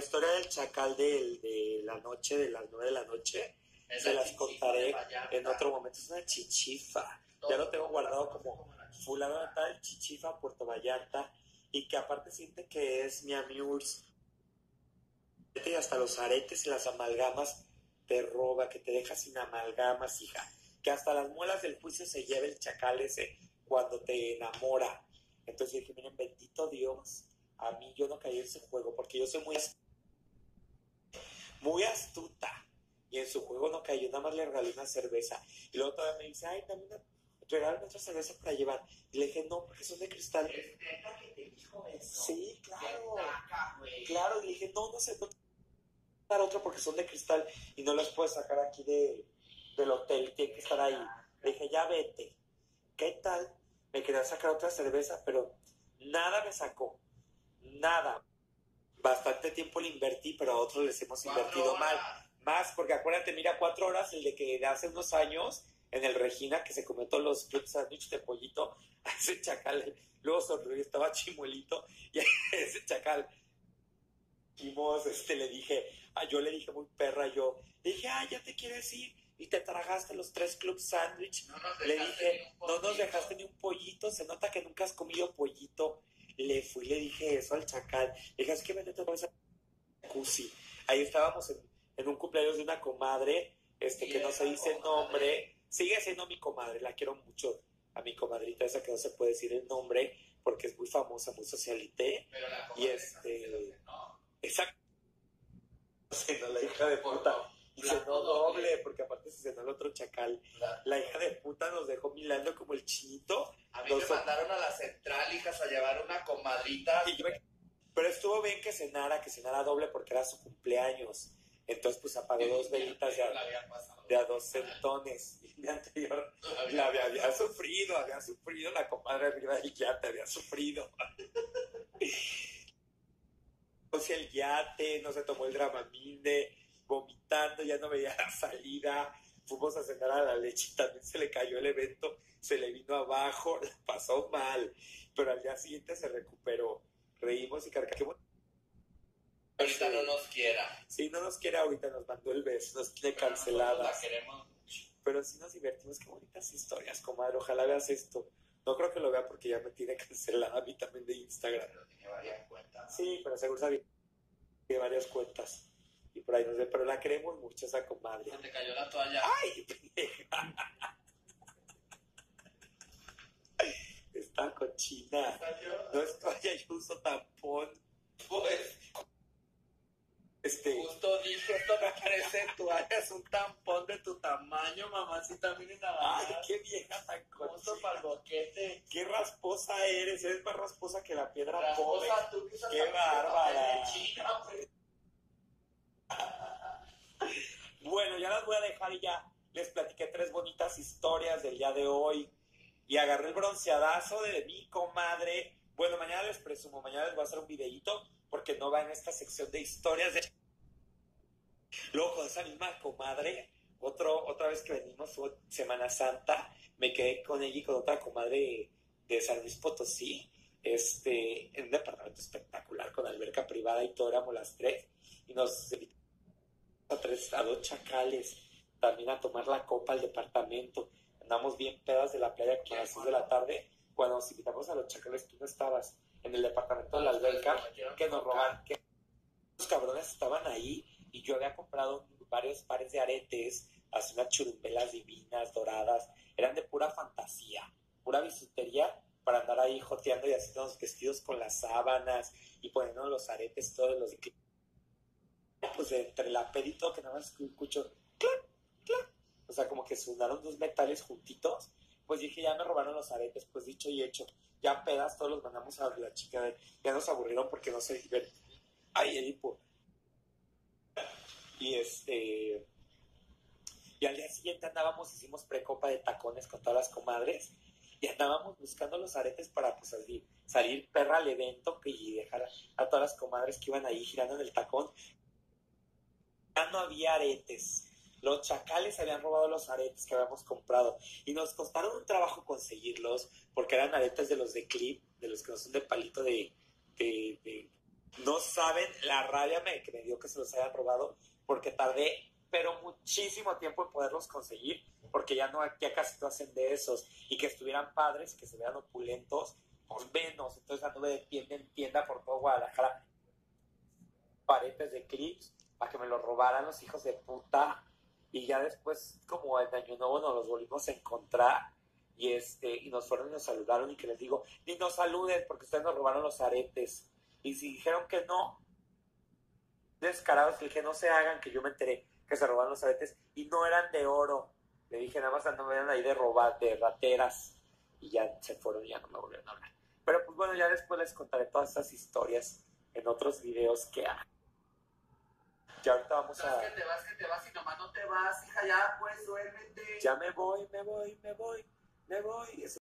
historia del chacal de la noche, de las 9 de la noche, se las contaré en otro momento. Es una chichifa. Ya lo tengo guardado como fulano de tal, chichifa, Puerto Vallarta, y que aparte siente que es mi amurs. Y hasta los aretes y las amalgamas te roba, que te deja sin amalgamas, hija. Que hasta las muelas del juicio se lleva el chacal ese cuando te enamora. Entonces dije, miren, bendito Dios, a mí yo no caí en ese juego, porque yo soy muy astuta. Y en su juego no cayó, nada más le regalé una cerveza. Y luego todavía me dice, ay, también regálame otra cerveza para llevar. Y le dije, no, porque son de cristal. ¿Es neta que te dijo eso? Sí, claro. Taca, claro, y le dije, no sé, no dar otra porque son de cristal y no las puedes sacar aquí del hotel, tienen que estar ahí. Le dije, ya vete. ¿Qué tal? Me quería sacar otra cerveza, pero nada me sacó. Nada. Bastante tiempo le invertí, pero a otros les hemos invertido mal. Más, porque acuérdate, mira, 4 horas, el de hace unos años, en el Regina, que se comió todos los club sándwich de pollito, a ese chacal, luego sonrió, estaba chimuelito, y a ese chacal, le dije, yo le dije muy perra, le dije, ya te quieres ir, y te tragaste los 3 club sándwich. Le dije, no nos dejaste ni un pollito, se nota que nunca has comido pollito. Le dije eso al chacal, le dije, es que vete otra vez a jacuzzi. Ahí estábamos en un cumpleaños de una comadre, que no se dice el nombre, sigue siendo mi comadre, la quiero mucho, a mi comadrita esa que no se puede decir el nombre, porque es muy famosa, muy socialité, y exacto, cenó la hija de puta, y cenó doble, porque aparte se cenó el otro chacal, la hija de puta nos dejó milando como el chinito. A mí me mandaron a la central, hijas, a llevar una comadrita. Pero estuvo bien que cenara doble porque era su cumpleaños. Entonces, pues apagó 2 velitas de a 2 centones. Y mi anterior había sufrido la comadre arriba del yate, había sufrido. No sé, el yate, no se tomó el Dramamine, vomitando, ya no veía la salida. Fuimos a cenar a la leche, también se le cayó el evento, se le vino abajo, la pasó mal. Pero al día siguiente se recuperó. Reímos y carcajamos. Ahorita no nos quiera. Sí, no nos quiere ahorita, nos mandó el beso, nos tiene canceladas. La queremos mucho. Pero sí nos divertimos, qué bonitas historias, comadre. Ojalá veas esto. No creo que lo vea porque ya me tiene cancelada a mí también de Instagram. Pero tiene varias cuentas, ¿no? Sí, pero seguro sabía que tiene varias cuentas. Y por ahí nos ve, pero la queremos mucho esa comadre. Se te cayó la toalla. ¡Ay, pendeja! Está cochina. No es toalla, yo uso tampón. Pues, justo dije, esto me parece toalla, es un tampón de tu tamaño, mamacita, miren la Ay, verdad. qué vieja tan Justo cochina. para el boquete. Qué rasposa eres más rasposa que la piedra Rasposa, pobre. tú que usas Qué la bárbara. China, pues. Bueno, ya las voy a dejar y ya les platiqué 3 bonitas historias del día de hoy. Y agarré el bronceadazo de mi comadre. Bueno, mañana les presumo, mañana les voy a hacer un videíto porque no va en esta sección de historias de... Luego con esa misma comadre, otra vez que venimos, fue Semana Santa, me quedé con ella y con otra comadre de San Luis Potosí, en un departamento espectacular con alberca privada y todo, éramos las 3, y nos invitamos a 2 chacales también a tomar la copa al departamento. Andamos bien pedas de la playa como a las 6 de la tarde, cuando nos invitamos a los chacales, tú no estabas en el departamento de la alberca, que nos roban, que los cabrones estaban ahí, y yo había comprado varios pares de aretes, así unas churumbelas divinas, doradas, eran de pura fantasía, pura bisutería, para andar ahí joteando y haciendo vestidos con las sábanas, y poniendo los aretes, todos los... Pues entre la pedito que nada más escucho, clac, clac, o sea, como que sonaron 2 metales juntitos, pues dije, ya me robaron los aretes, pues dicho y hecho, ya pedas, todos los mandamos a la chica, ya nos aburrieron porque no se divertían. Ay, Edipo. Y y al día siguiente hicimos precopa de tacones con todas las comadres, y andábamos buscando los aretes para pues salir perra al evento y dejar a todas las comadres que iban ahí girando en el tacón. Ya no había aretes. Los chacales habían robado los aretes que habíamos comprado y nos costaron un trabajo conseguirlos porque eran aretes de los de clip, de los que no son de palito no No saben la rabia que me dio que se los hayan robado, porque tardé, pero muchísimo tiempo en poderlos conseguir, porque ya casi no hacen de esos, y que estuvieran padres, que se vean opulentos, pues menos. Entonces anduve de tienda en tienda por todo Guadalajara, paredes de clips, para que me los robaran los hijos de puta, y ya después, como en Año Nuevo, nos los volvimos a encontrar, y nos fueron y nos saludaron, y que les digo, ni nos saluden, porque ustedes nos robaron los aretes. Y si dijeron que no, descarados, le dije, no se hagan, que yo me enteré que se robaron los aretes, y no eran de oro. Le dije, nada más no me eran ahí de robar, de rateras, y ya se fueron y ya no me volvieron a hablar. Pero pues bueno, ya después les contaré todas estas historias en otros videos que hay. Ya ahorita vamos a... Que te vas y nomás no te vas, hija, ya pues duérmete. Ya me voy.